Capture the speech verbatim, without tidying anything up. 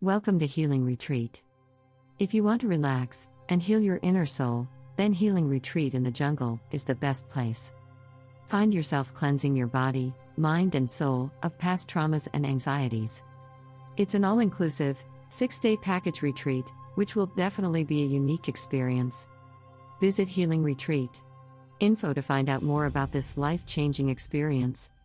Welcome to Healing Retreat. If you want to relax and heal your inner soul, then Healing Retreat in the Jungle is the best place. Find yourself cleansing your body, mind, and soul of past traumas and anxieties. It's an all-inclusive, six-day package retreat, which will definitely be a unique experience. Visit Healing Retreat dot info to find out more about this life-changing experience.